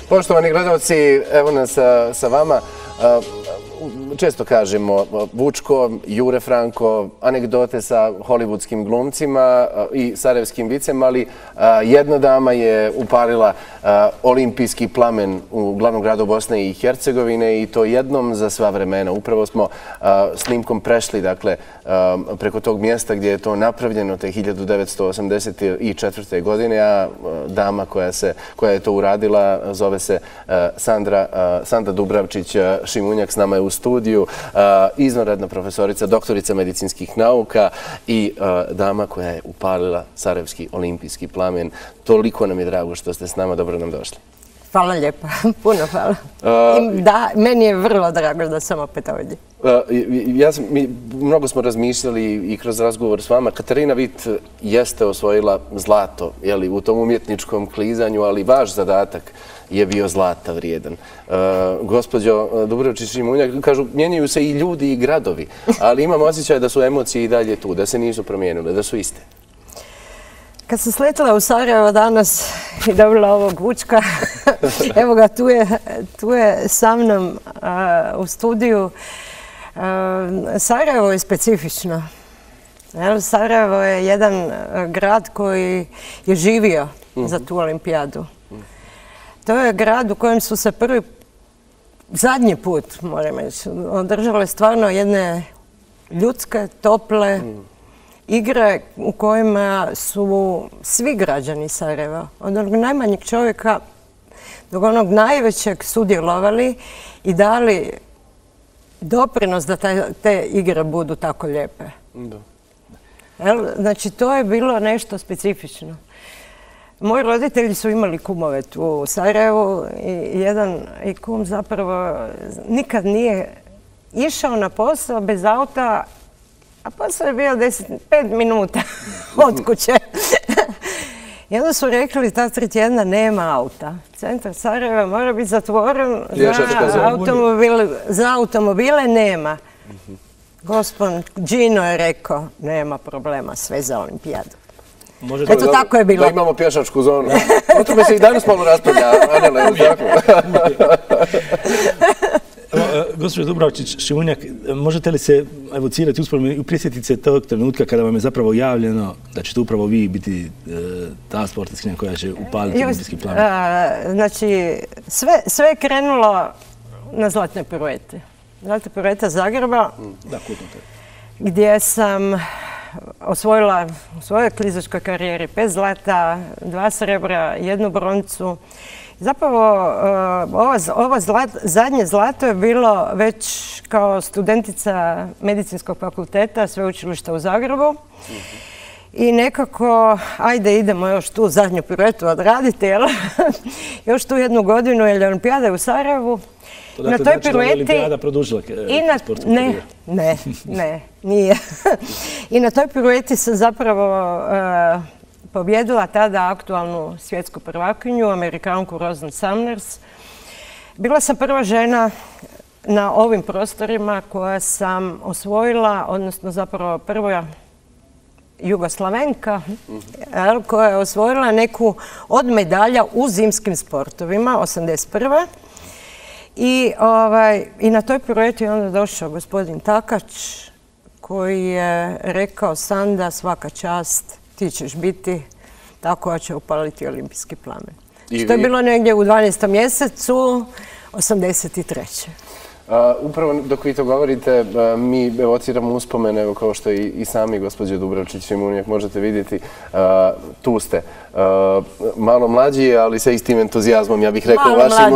Poštovani gledalci, evo nas sa vama. Često kažemo Vučko, Jure Franko, anegdote sa hollywoodskim glumcima i sarajevskim vicem, ali jedna dama je upalila olimpijski plamen u glavnom gradu Bosne i Hercegovine i to jednom za sva vremena. Upravo smo snimkom prešli, dakle, preko tog mjesta gdje je to napravljeno te 1984. godine, a dama koja je to uradila zove se Sanda Dubravčić-Šimunjak, s nama je u studiju, izvanredna profesorica, doktorica medicinskih nauka i dama koja je upalila sarajevski olimpijski plamen. Toliko nam je drago što ste s nama, dobro nam došli. Hvala lijepa, puno hvala. Da, meni je vrlo drago da sam opet ovdje. Mnogo smo razmišljali i kroz razgovor s vama. Katarina Vit jeste osvojila zlato u tom umjetničkom klizanju, ali vaš zadatak je bio zlata vrijedan. Gospođo Dubravčić-Šimunjak, kažu, mijenjaju se i ljudi i gradovi, ali imam osjećaj da su emocije i dalje tu, da se nisu promijenile, da su iste. Kad sam sletila u Sarajevo danas i dobila ovog Vučka, evo ga, tu je sa mnom u studiju. Sarajevo je specifično. Sarajevo je jedan grad koji je živio za tu olimpijadu. To je grad u kojem su se zadnji put, moram reći, održale stvarno jedne ljudske, tople igre u kojima su svi građani Sarajeva, od onog najmanjeg čovjeka do onog najvećeg, sudjelovali i dali doprinos da te igre budu tako lijepe. Znači, to je bilo nešto specifično. Moji roditelji su imali kumove tu u Sarajevu i jedan kum zapravo nikad nije išao na posao bez auta, a posao je bio 5 minuta od kuće. I onda su rekli, ta 3 tjedna nema auta. Centar Sarajeva mora biti zatvoren, za automobile nema. Gospodin Gino je rekao, nema problema, sve za olimpijadu. Eto, tako je bilo. Da imamo pješačku zonu. O tome se i danas malo raspravlja, Anela, je li tako? Gospođo Dubravčić-Šimunjak, možete li se evocirati, uspomenu i prisjetiti se tog trenutka kada vam je zapravo javljeno da ćete upravo vi biti ta sportistkinja koja će upaliti olimpijski plamen? Znači, sve je krenulo na zlatnoj pirueti. Zlatna pirueta Zagreba, gdje sam osvojila u svojoj klizačkoj karijeri 5 zlata, 2 srebra, 1 broncu. Zapravo, ovo zadnje zlato je bilo već kao studentica medicinskog fakulteta Sveučilišta u Zagrebu. I nekako, ajde idemo još tu zadnju piruetu odraditi, još tu 1 godinu, jer je olimpijada u Sarajevu. To dakle znači da je olimpijada produžila sportsku karijeru? Ne, nije. I na toj pirueti sam zapravo pobjedila tada aktualnu svjetsku prvakinju, Amerikanku Rosanne Sumners. Bila sam prva žena na ovim prostorima koja sam osvojila, odnosno zapravo prva Jugoslavenka koja je osvojila neku od medalja u zimskim sportovima, 81. I na toj pirueti je onda došao gospodin Takač koji je rekao, Sanda, svaka čast, ti ćeš biti ta koja će upaliti olimpijski plamen. Što je bilo negdje u 12. mjesecu 83. Upravo dok vi to govorite, mi evociramo uspomene, kao što i sami gospođe Dubravčić-Šimunjak možete vidjeti, tu ste. Malo mlađi, ali sa istim entuzijazmom, ja bih rekao vašim...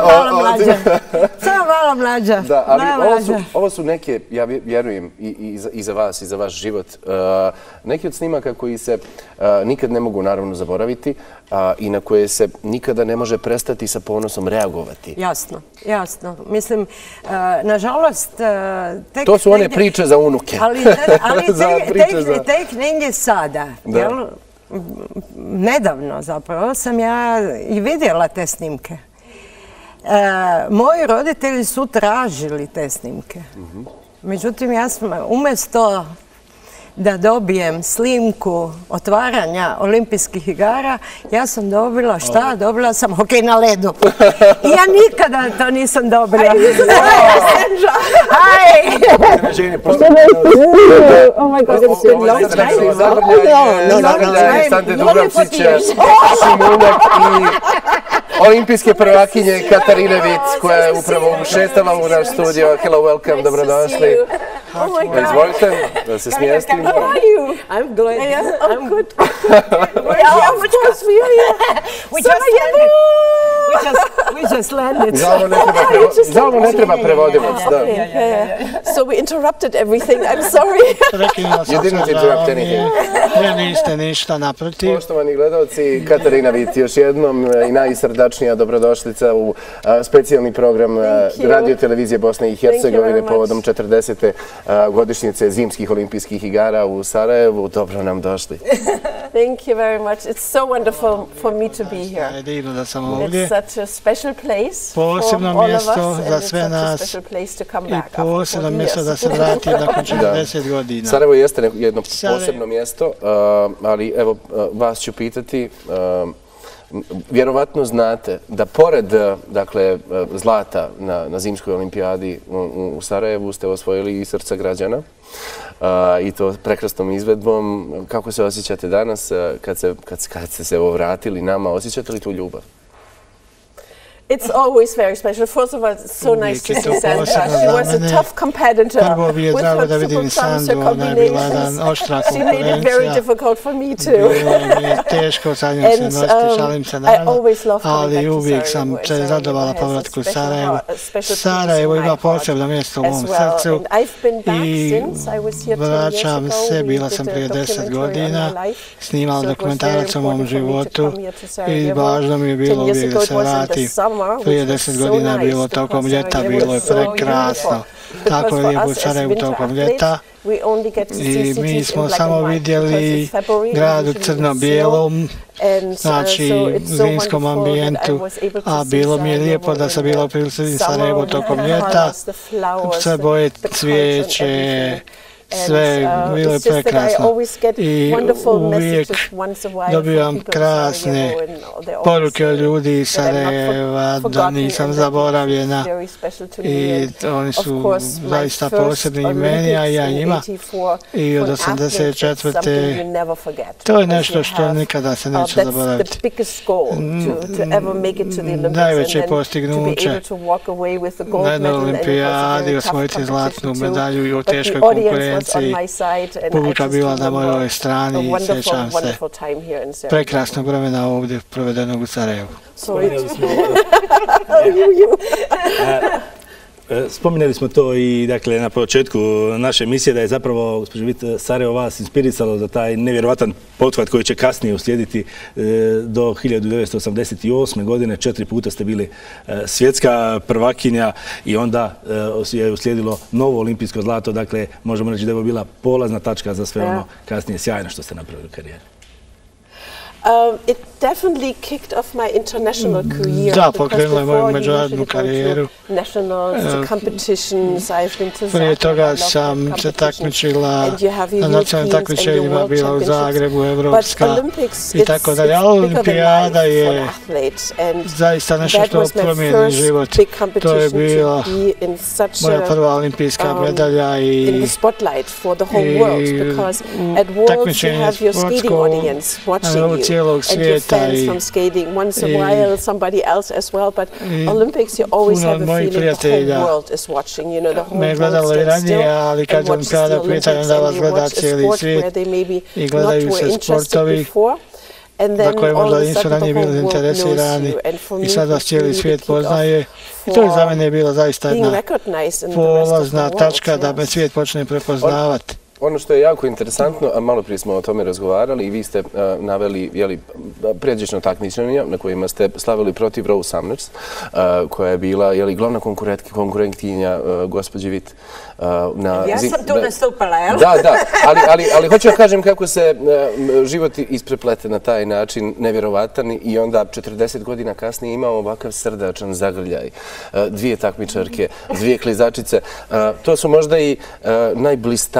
Samo malo mlađa. Da, ali ovo su neke, ja vjerujem, i za vas, i za vaš život, neki od snimaka koji se nikad ne mogu naravno zaboraviti i na koje se nikada ne može prestati sa ponosom reagovati. Jasno, jasno. Mislim, nažalost... To su one priče za unuke. Ali tek negdje sada, jel? Nedavno zapravo sam ja i vidjela te snimke. Moji roditelji su tražili te snimke. Međutim, ja sam umjesto da dobijem snimku otvaranja olimpijskih igara, ja sam dobila šta? Dobila sam hokej na ledu. I ja nikada to nisam dobila. Oh my God, it's been long time. Zagrljaj Sande Dubravčića, Šimunjak i olimpijske prvakinje Katarine Vic, koja je upravo ušetala u naš studio. Hello, welcome, dobrodošli. Izvolite, da se smjestim. How are you? I'm glad. I'm good. Yeah, of course we are here. We just landed. Za ovo ne treba prevodilac, da. So we interrupted everything. I'm sorry. You didn't interrupt anything. Ne, niste ništa naprotiv. Poštovani gledalci, Katarina Vic, još jednom i najsrdačnija dobrodošlica u specijalni program Radio televizije Bosne i Hercegovine povodom 40. godišnjice zimskih olimpijskih igara u Sarajevu. Dobro nam došli. Thank you very much. It's so wonderful for me to be here. Divno da sam ovdje. It's such a special place Posebno for all of us, mjesto and za it's sve such a nas special place to come i back after posebno 40 mjesto da years. se vrati nakon 40 godina. Sarajevo jeste jedno posebno mjesto, ali evo vas ću pitati, vjerovatno znate da pored dakle, zlata na zimskoj olimpijadi u Sarajevu ste osvojili i srca građana i to prekrasnom izvedbom. Kako se osjećate danas kad ste se vratili nama? Osjećate li tu ljubav? It's always very special. First of all, it's so nice to see Sandra. She was a tough competitor Prvo mi je with drago her da vidim super Sandru, combinations. ona je bila jedan oštra She made it very konkurencija. difficult for me too. Bilo mi je teško sa njom se nositi, šalim se naravno, ali uvijek sam se radovala povratku u Sarajevu. Sarajevo ima posebno mjesto u mom srcu i vraćam se, bila sam prije 10 godina, snimala dokumentarac o mom životu i važno mi je bilo uvijek da se vratim. Prije 10 godina je bilo tokom ljeta, bilo je prekrasno. Tako je lijepo u Sarajevu tokom ljeta. I mi smo samo vidjeli grad u crno-bijelom, znači u zimskom ambijentu, a bilo mi je lijepo da sam bila u prilici Sarajevu tokom ljeta, sve boje cvijeće, sve bilo je prekrasno i uvijek dobivam krasne poruke od ljudi iz Sarajeva da nisam zaboravljena i oni su zaista posebni i meni, a ja njima i od 84. To je nešto što nikada se neće zaboraviti. Najveće postignuće na jednoj olimpijadi, osvojiti zlatnu medalju i u teškoj konkurenciji. Publika bila na mojoj strani i sjećam se prekrasnog vremena ovdje provedenog u Sarajevu. Spominjali smo to i dakle, na početku naše emisije da je zapravo, gospođo Vic, Sarajevo vas inspirisalo za taj nevjerovatan pothvat koji će kasnije uslijediti do 1988. godine. 4 puta ste bili svjetska prvakinja i onda je uslijedilo novo olimpijsko zlato. Dakle, možemo reći da je ovo bila polazna tačka za sve ono kasnije sjajno što ste napravili u karijeri. It definitely kicked off my international career. Da, pokrenula je moju međunarodnu karijeru. Prije toga sam se takmičila na nacionalnim takmičenjima, bila u Zagrebu, evropska i tako dalje. A olimpijada je zaista nešto što promijeni život. To je bila moja prva olimpijska medalja i takmičenje sportsko na cijelog svijeta i puno mojih prijatelja me gledalo i ranije, ali kad je olimpijada pitanja da vas gleda cijeli svijet i gledaju se sportovi za koje možda nisu ranije bili interesirani i sad vas cijeli svijet poznaje. I to je za mene bilo zaista jedna polazna tačka da me svijet počne prepoznavati. Ono što je jako interesantno, a malo prije smo o tome razgovarali i vi ste naveli pređečno takmičenja na kojima ste slavili protiv Rose Summers, koja je bila glavna konkurentkinja gospođi Vic. Ja sam tu nastupala, jel? Da, ali hoću da kažem kako se život ispreplete na taj način, nevjerovatan, i onda 40 godina kasnije imamo ovakav srdačan zagrljaj. 2 takmičarke, 2 klizačice. To su možda i najblistavije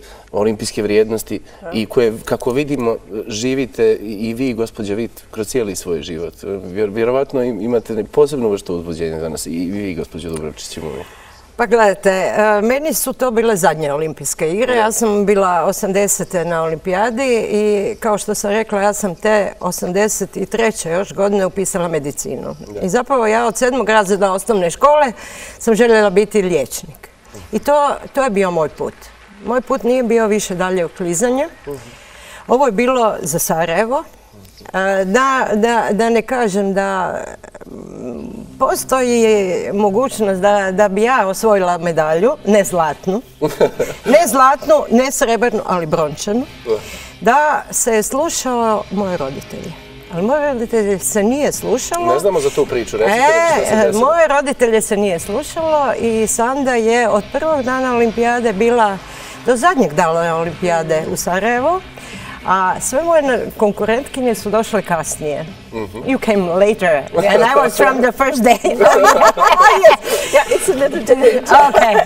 olimpijske vrijednosti i koje, kako vidimo, živite i vi, gospođa Vit, kroz cijeli svoj život. Vjerovatno imate posebno vrstu uzbuđenja za nas i vi, gospođo Dubravčić. Pa gledajte, meni su to bile zadnje olimpijske igre. Ja sam bila 80. na olimpijadi i kao što sam rekla, ja sam te 83. još godine upisala medicinu. I zapravo ja od 7. razreda osnovne škole sam željela biti liječnik. I to je bio moj put. Moj put nije bio više dalje u klizanju. Ovo je bilo za Sarajevo. Da ne kažem da postoji mogućnost da bi ja osvojila medalju, ne zlatnu, ne srebrnu, ali brončanu, da se je slušao moje roditelje. Ali moje roditelje se nije slušalo. Ne znamo za tu priču, moje roditelje se nije slušalo i Sanda je od prvog dana olimpijade bila do zadnjeg dana olimpijade u Sarajevu. A sve moje konkurentkinje su došle kasnije. You came later, and I was from the first day. Yeah, it's a little different. Okay.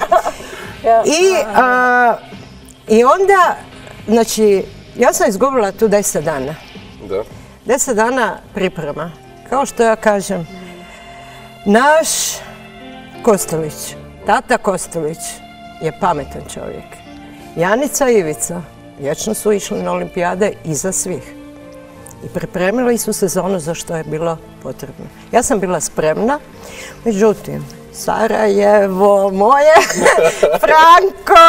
I onda, znači, ja sam izgubila tu 10 dana. Da. 10 dana priprema. Kao što ja kažem, naš Kostelić, tata Kostelić je pametan čovjek. Janica i Ivica vječno su išli na olimpijade iza svih. I pripremili su se za ono za što je bilo potrebno. Ja sam bila spremna, međutim, Sarajevo moje, Franko,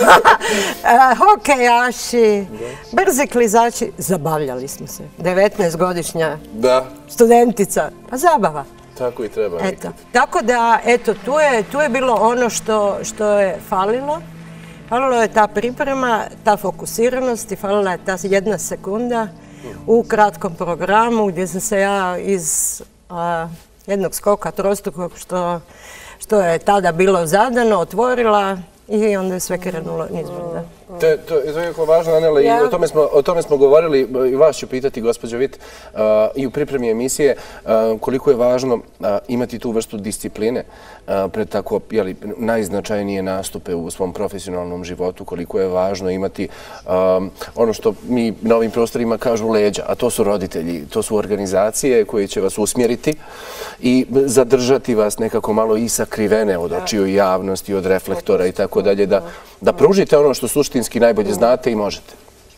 hokejaši, brzi klizači, zabavljali smo se. 19-godišnja studentica, pa zabava. Tako i treba. Tako da, eto, tu je bilo ono što je falilo. Falilo je ta priprema, ta fokusiranost i falila je ta 1 sekunda u kratkom programu gdje sam se ja iz jednog skoka trostrukog što je tada bilo zadano, otvorila i onda je sve krenulo nizbrdo. To je jako važno, Anela, i o tome smo govorili, i vas ću pitati, gospođo Vit, i u pripremi emisije, koliko je važno imati tu vrstu discipline pred tako najznačajnije nastupe u svom profesionalnom životu, koliko je važno imati ono što mi na ovim prostorima kažu leđa, a to su roditelji, to su organizacije koje će vas usmjeriti i zadržati vas nekako malo i sakrivene od očiju javnosti, od reflektora i tako dalje, da pružite ono što suštinski najbolje znate i možete.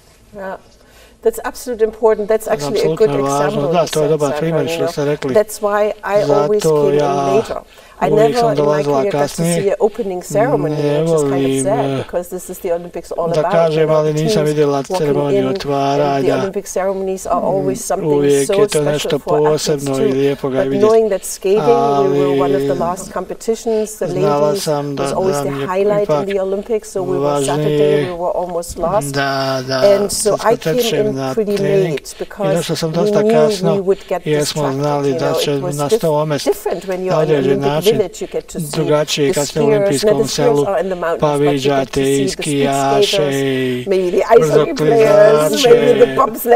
That's absolutely important. That's actually a good example. Da, to je dobar primjer što ste rekli. That's why I always came in later. I never in my career got to see an opening ceremony, which is kind of sad, because this is the Olympics all about. Da kažem, ali nisam vidjela ceremoniju otvaranja. The Olympic ceremonies are always something so special for athletes too. But knowing that skating, we were one of the last competitions, the ladies was always the highlight in the Olympics, so we were Saturday, we were almost last. And so I came in pretty late, because we knew we would get distracted. It was different when you're on Olympic drugačije kad ste u olimpijskom selu, pa viđate i skijaše, i brzoklizače,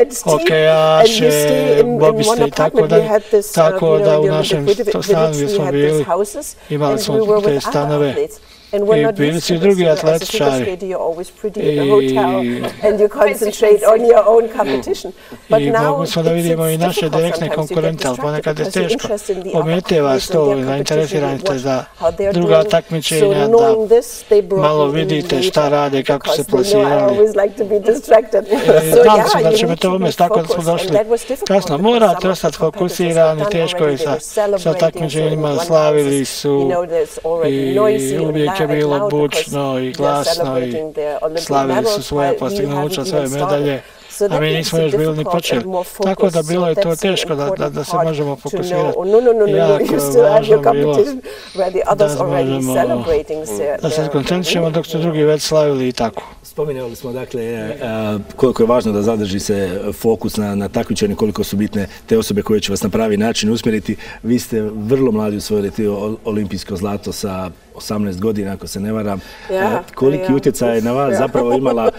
hokejaše, bobiste i tako dalje. Tako da u našem stanu gdje smo bili, imali smo te stanove. I bili su i drugi atletičari. I mogu smo da vidimo i naše direktne konkurente, ali ponekad je teško. Omete vas to, zainteresirani ste za druga takmičenja, da malo vidite šta rade, kako se plasirali. Znam se da će me to umjeti, tako da smo došli kasno. Morate ostati fokusirani, teško je sa takmičenjima, slavili su i uvijek je bilo bučno i glasno i slavili su svoje postignuća, svoje medalje, a mi nismo još bili ni počeli. Tako da bilo je to teško da se možemo fokusirati. Jako je važno bilo da se koncentrišemo dok su drugi već slavili i tako. Spominjali smo dakle koliko je važno da zadrži se fokus na takmičenju, koliko su bitne te osobe koje će vas na pravi način usmjeriti. Vi ste vrlo mladi osvojili olimpijsko zlato sa 18 godina, ako se ne varam. Koliki utjecaj je na vas zapravo imala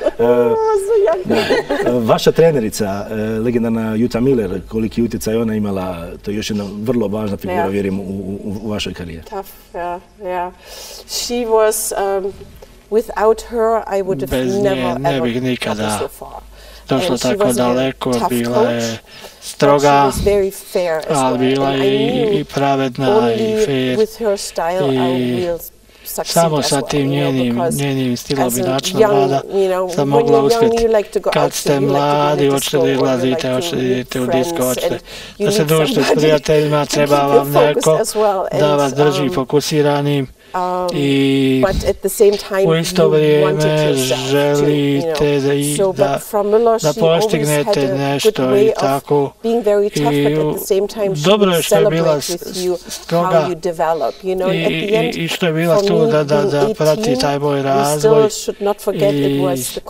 vaša trenerica, legendarna Jutta Miller, koliki utjecaj ona imala, to je još jedna vrlo važna figura, vjerujem, u vašoj karijeri. Tough, yeah. She was without her, I would have never ever gotten so far. Došlo tako daleko, bila je stroga, ali bila je i pravedna i fair. I samo sa tim njenim stilom i načinom rada sam mogla uspjeti. Kad ste mladi, hoćete da izlazite, hoćete da idete u disko, hoćete da se družite s prijateljima, treba vam neko da vas drži fokusiranim. I u isto vrijeme želite da postignete nešto i tako. I dobro je što je bila stroga i što je bila tu da prati taj moj razvoj. I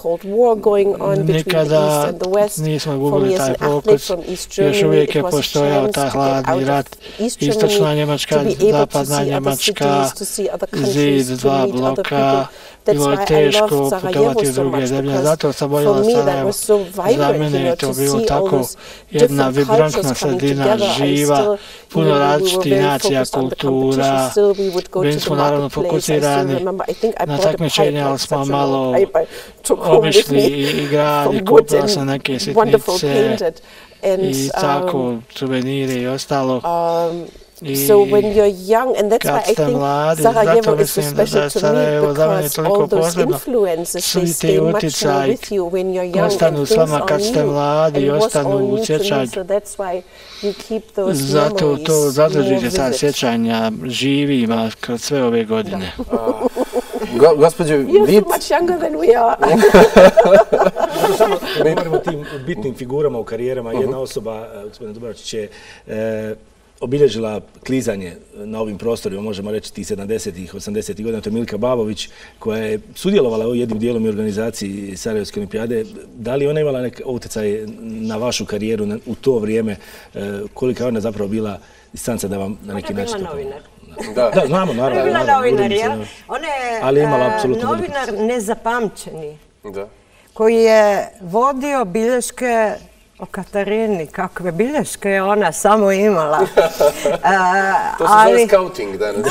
nikada nismo gubili taj fokus. Još uvijek je postojao taj hladni rat. Istočna Njemačka, zapadna Njemačka, zid, dva bloka, bilo je teško putovati u druge zemlje, zato sam voljela Sarajevo. Za mene je to bilo tako jedna vibrantna sredina, živa, puno različitih nacija, kultura. Bili smo naravno fokusirani na takmičenja, ali smo malo obišli i grad i kupila sam neke sitnice i tako, suvenire i ostalo. So when you're young, and that's why I think Sarajevo is so special to me, because all those influences, they stay much more with you when you're young, and those are new, and was all new to me, so that's why you keep those memories to zadržite ta sjećanja živima kroz sve ove godine. Gospođo Vit... You're much younger than we are. Samo govorimo o tim bitnim figurama u karijerama. Jedna osoba, gospodin Dubravčić, je obilježila klizanje na ovim prostorima, možemo reći tih 70-ih, 80-ih godina, to je Milka Babović, koja je sudjelovala u jednim dijelom i organizaciji Sarajevske olimpijade. Da li ona imala neki utjecaj na vašu karijeru u to vrijeme? Kolika je ona zapravo bila distanca da vam na neki način... Ona je bila novinar. Da, znamo, naravno. Ona je bila novinar, ja? Ona je novinar nezapamćeni, koji je vodio bilješke o Katarini, kakve bilješke je ona samo imala. To se zove scouting danas.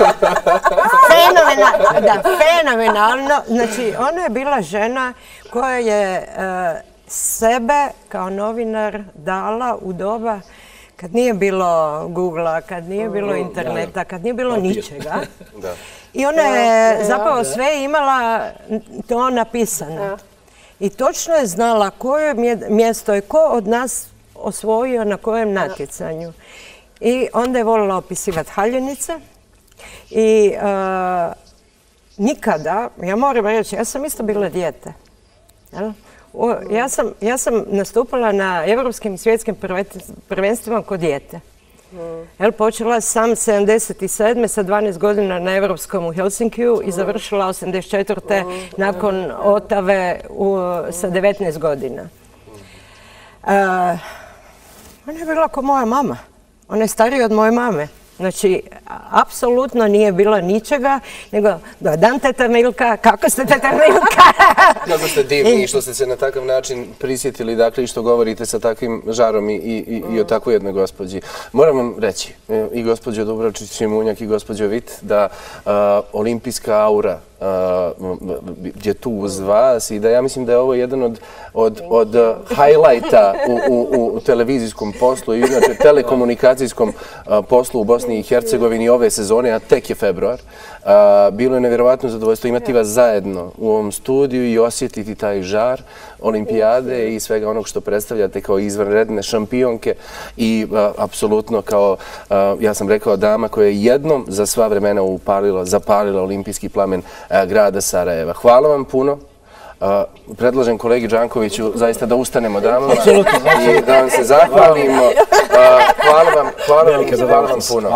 Fenomenalno. Znači, ona je bila žena koja je sebe kao novinar dala u doba kad nije bilo Googlea, kad nije bilo interneta, kad nije bilo ničega. I ona je zapravo sve imala to napisano. I točno je znala koje mjesto je ko od nas osvojio na kojem natjecanju. I onda je volila opisivati haljenice. I nikada, ja moram reći, ja sam isto bila dijete. Ja sam nastupala na evropskim i svjetskim prvenstvima kod dijete. Počela sam 77. sa 12 godina na Evropskom u Helsinkiju i završila 84. nakon Otave sa 19 godina. Ona je bila kao moja mama. Ona je starija od moje mame. Znači, apsolutno nije bilo ničega, nego dodan teta Milka, kako ste teta Milka? Kako ste divni i što ste se na takav način prisjetili, dakle, i što govorite sa takvim žarom i o takvoj jednoj gospođi. Moram vam reći, i gospođo Dubravčić-Šimunjak i gospođo Vit, da olimpijska aura je tu uz vas i da ja mislim da je ovo jedan od highlighta u televizijskom poslu i inače telekomunikacijskom poslu u Bosni i Hercegovini ove sezone, a tek je februar. Bilo je nevjerovatno zadovoljstvo imati vas zajedno u ovom studiju i osjetiti taj žar olimpijade i svega onog što predstavljate kao izvanredne šampionke i apsolutno kao, ja sam rekao, dama koja je jednom za sva vremena zapalila olimpijski plamen grada Sarajeva. Hvala vam puno. Predlažem kolegi Đankoviću zaista da ustanemo dama i da vam se zahvalimo. Hvala vam puno.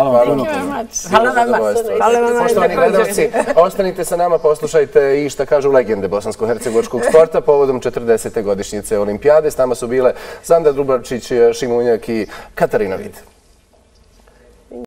Hvala vam. Poštovani gledalci, ostanite sa nama, poslušajte i šta kažu legende bosansko-hercegovačkog sporta povodom 40. godišnjice olimpijade. S nama su bile Sanda Dubravčić, Šimunjak i Katarina Vit.